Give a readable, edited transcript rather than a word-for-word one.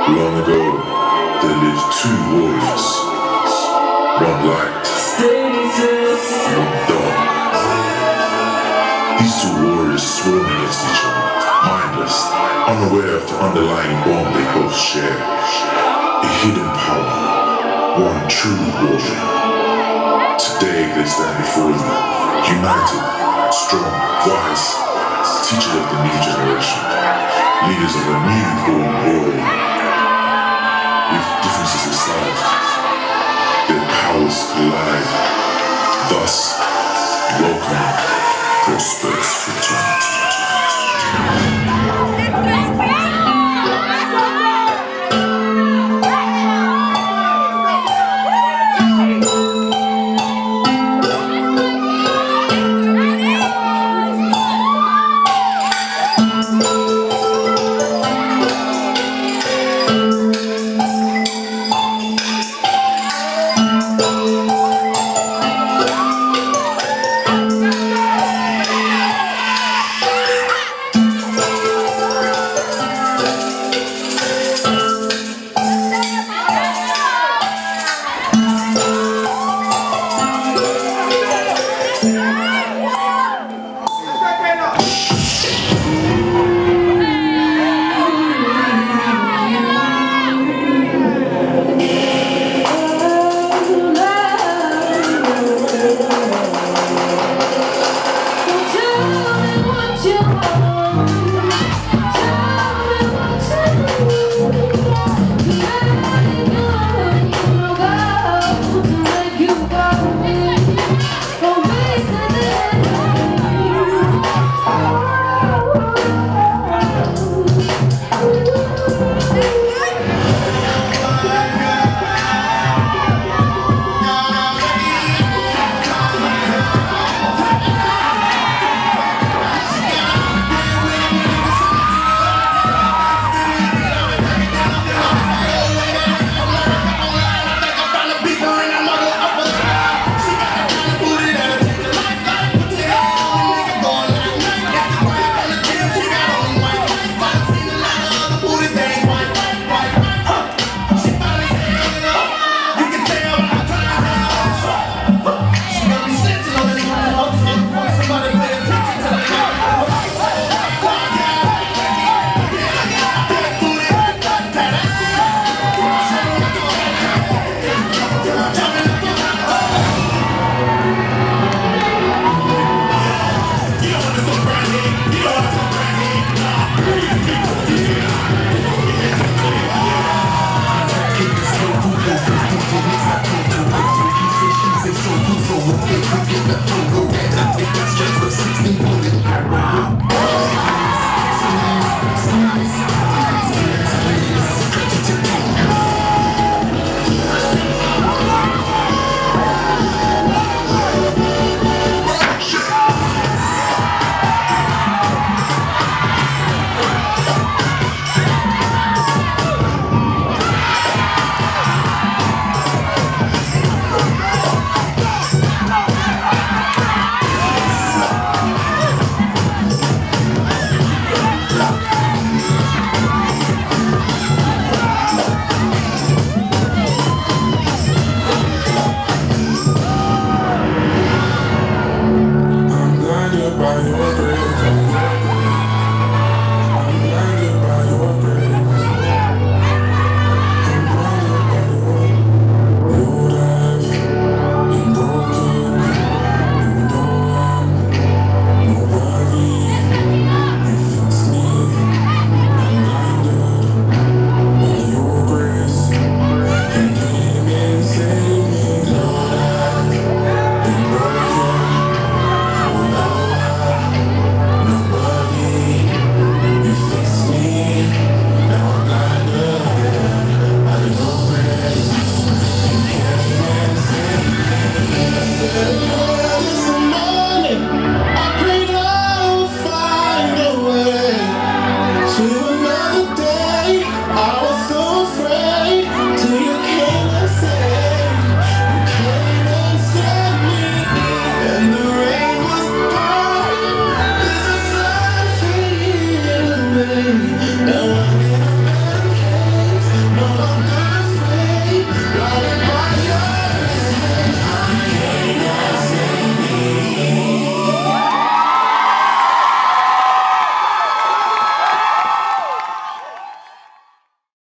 Long ago, there lived two warriors. One light, one dark. These two warriors sworn against each other, mindless, unaware of the underlying bond they both share. A hidden power, one true warrior. Today they stand before you, united, strong, wise, teachers of the new generation, leaders of a newborn world. With differences aside, their powers collide, thus welcoming prosperous fraternity. It's just for 16